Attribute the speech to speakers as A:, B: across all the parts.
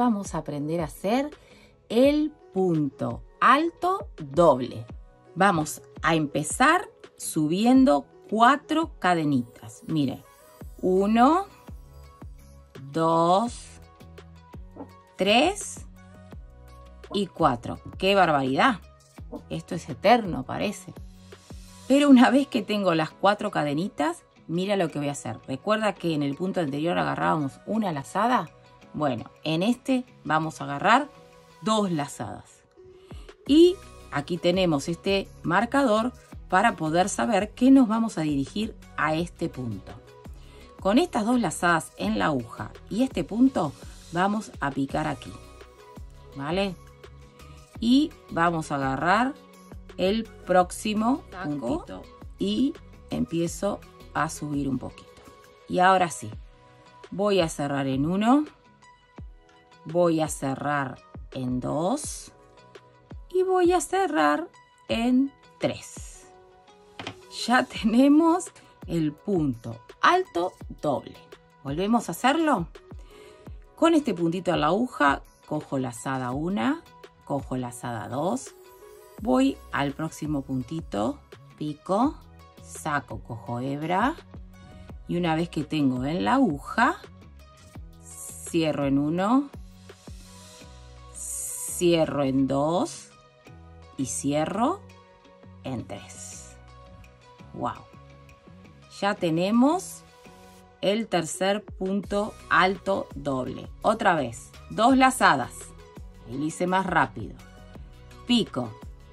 A: vamos a aprender a hacer el punto alto doble. Vamos a empezar subiendo 4 cadenitas. Mire, 1, 2, 3 y 4. ¡Qué barbaridad! Esto es eterno, parece. Pero una vez que tengo las 4 cadenitas, mira lo que voy a hacer. ¿Recuerda que en el punto anterior agarrábamos una lazada? Bueno, en este vamos a agarrar 2 lazadas. Y aquí tenemos este marcador para poder saber que nos vamos a dirigir a este punto. Con estas 2 lazadas en la aguja y este punto vamos a picar aquí, ¿vale? Y vamos a agarrar el próximo puntito y empiezo a subir un poquito. Y ahora sí, voy a cerrar en 1, voy a cerrar en 2 y voy a cerrar en 3. Ya tenemos el punto alto doble. ¿Volvemos a hacerlo? Con este puntito a la aguja, cojo lazada 1, cojo lazada 2, voy al próximo puntito, pico, saco, cojo hebra y una vez que tengo en la aguja, cierro en 1, cierro en 2 y cierro en 3. ¡Wow! Ya tenemos el tercer punto alto doble. Otra vez, 2 lazadas. Lo hice más rápido. Pico.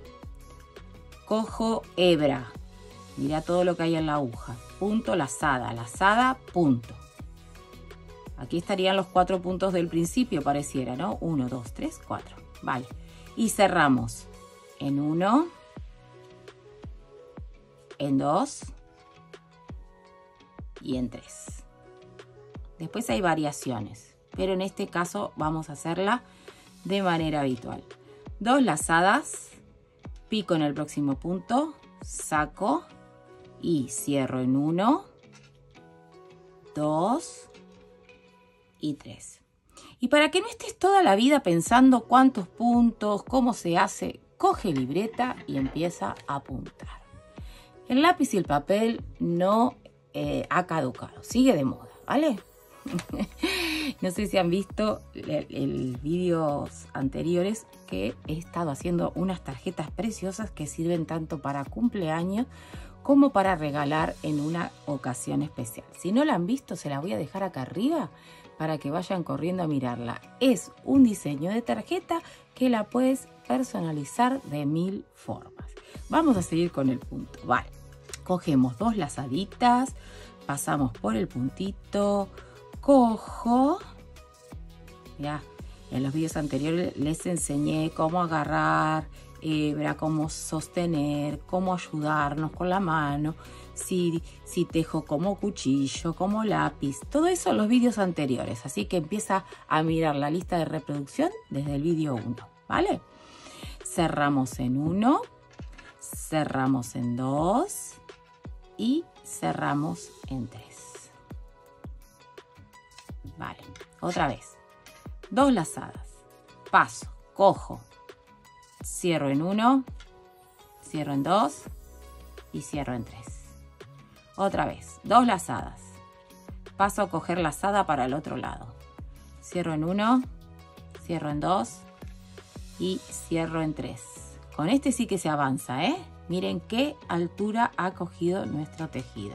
A: Cojo hebra. Mira todo lo que hay en la aguja. Punto, lazada, lazada, punto. Aquí estarían los 4 puntos del principio, pareciera, ¿no? 1, 2, 3, 4. Vale. Y cerramos en 1, en 2 y en 3. Después hay variaciones, pero en este caso vamos a hacerla de manera habitual. 2 lazadas, pico en el próximo punto, saco y cierro en 1, 2 y 3. Y para que no estés toda la vida pensando cuántos puntos, cómo se hace, coge libreta y empieza a apuntar. El lápiz y el papel no ha caducado, sigue de moda, ¿vale? No sé si han visto el vídeos anteriores que he estado haciendo unas tarjetas preciosas que sirven tanto para cumpleaños como para regalar en una ocasión especial. Si no la han visto, se la voy a dejar acá arriba para que vayan corriendo a mirarla. Es un diseño de tarjeta que la puedes personalizar de 1000 formas. Vamos a seguir con el punto. Vale, cogemos 2 lazaditas, pasamos por el puntito, cojo. Ya, en los vídeos anteriores les enseñé cómo agarrar hebra, cómo sostener, cómo ayudarnos con la mano, si tejo como cuchillo, como lápiz, todo eso en los vídeos anteriores. Así que empieza a mirar la lista de reproducción desde el vídeo 1, ¿vale? Cerramos en 1, cerramos en 2 y cerramos en 3. Vale, otra vez. 2 lazadas, paso, cojo, cierro en 1, cierro en 2 y cierro en 3. Otra vez, 2 lazadas, paso a coger lazada para el otro lado, cierro en 1, cierro en 2 y cierro en 3. Con este sí que se avanza, ¿eh? Miren qué altura ha cogido nuestro tejido.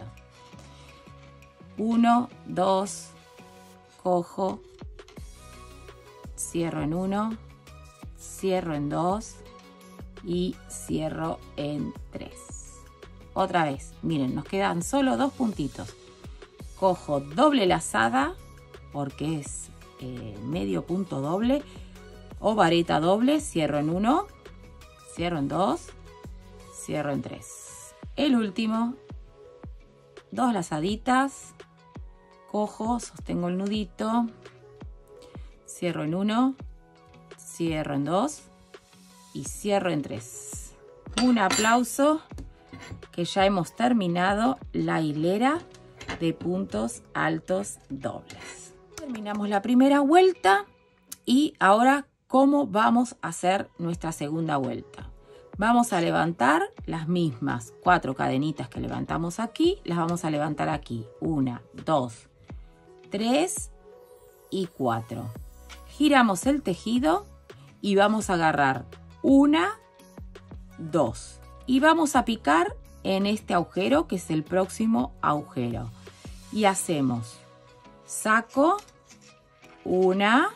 A: 1, 2, cojo, cierro en 1, cierro en 2 y cierro en 3. Otra vez, miren, nos quedan solo 2 puntitos. Cojo doble lazada porque es medio punto doble o vareta doble, cierro en 1, cierro en 2, cierro en 3. El último, 2 lazaditas, cojo, sostengo el nudito, cierro en 1, cierro en 2 y cierro en 3. Un aplauso que ya hemos terminado la hilera de puntos altos dobles. Terminamos la primera vuelta Y ahora, ¿cómo vamos a hacer nuestra segunda vuelta? Vamos a levantar las mismas 4 cadenitas que levantamos aquí, las vamos a levantar aquí. 1, 2, 3 y 4. Giramos el tejido y vamos a agarrar 1, 2. Y vamos a picar en este agujero que es el próximo agujero. Y hacemos saco 1,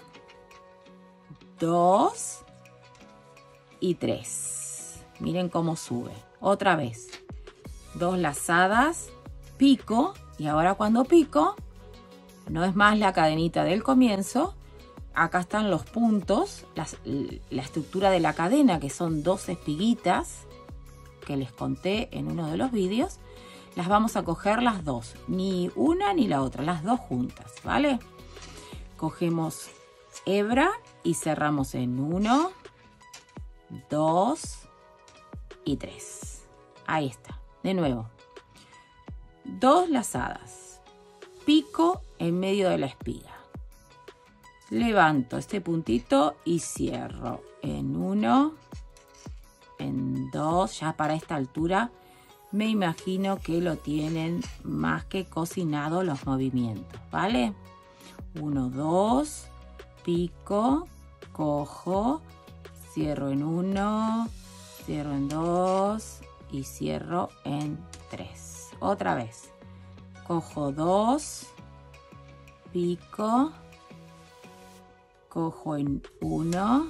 A: 2 y 3. Miren cómo sube. Otra vez. 2 lazadas, pico. Y ahora cuando pico, no es más la cadenita del comienzo. Acá están los puntos, la estructura de la cadena, que son 2 espiguitas, que les conté en uno de los vídeos. Las vamos a coger las dos. Ni una ni la otra, las dos juntas, ¿vale? Cogemos hebra y cerramos en 1, 2 y 3. Ahí está. De nuevo. 2 lazadas. Pico en medio de la espiga. Levanto este puntito y cierro en 1, en 2. Ya para esta altura me imagino que lo tienen más que cocinado los movimientos, ¿vale? 1, 2, pico, cojo, cierro en 1, cierro en 2 y cierro en 3. Otra vez. Cojo 2, pico, cojo en 1,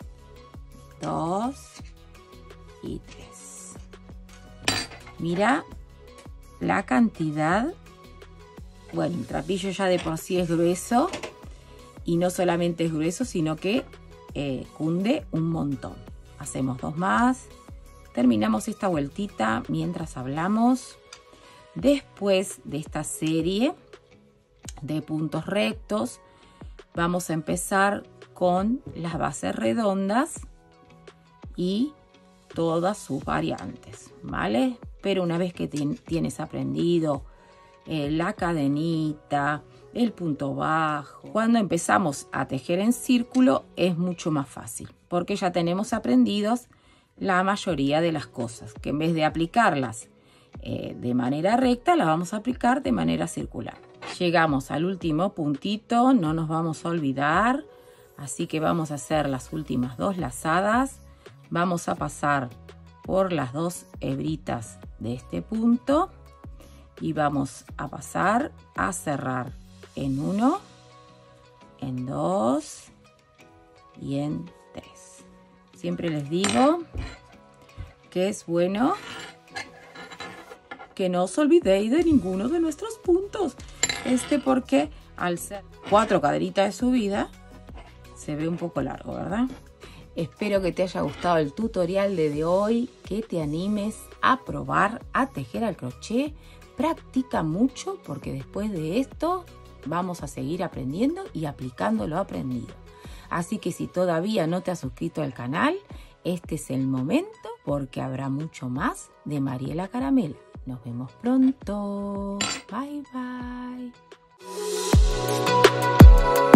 A: 2 y 3. Mira la cantidad. Bueno, el trapillo ya de por sí es grueso. Y no solamente es grueso, sino que cunde un montón. Hacemos 2 más. Terminamos esta vueltita mientras hablamos. Después de esta serie de puntos rectos, vamos a empezar con las bases redondas y todas sus variantes, ¿vale? Pero una vez que tienes aprendido la cadenita, el punto bajo, cuando empezamos a tejer en círculo es mucho más fácil, porque ya tenemos aprendidos la mayoría de las cosas, que en vez de aplicarlas de manera recta, las vamos a aplicar de manera circular. Llegamos al último puntito, no nos vamos a olvidar, así que vamos a hacer las últimas 2 lazadas. Vamos a pasar por las 2 hebritas de este punto y vamos a pasar a cerrar en 1, en 2 y en 3. Siempre les digo que es bueno que no os olvidéis de ninguno de nuestros puntos. Porque al ser 4 cadenitas de subida se ve un poco largo, ¿verdad? Espero que te haya gustado el tutorial de hoy, que te animes a probar a tejer al crochet. Practica mucho porque después de esto vamos a seguir aprendiendo y aplicando lo aprendido. Así que si todavía no te has suscrito al canal, este es el momento porque habrá mucho más de Mariela Caramela. Nos vemos pronto. Bye, bye.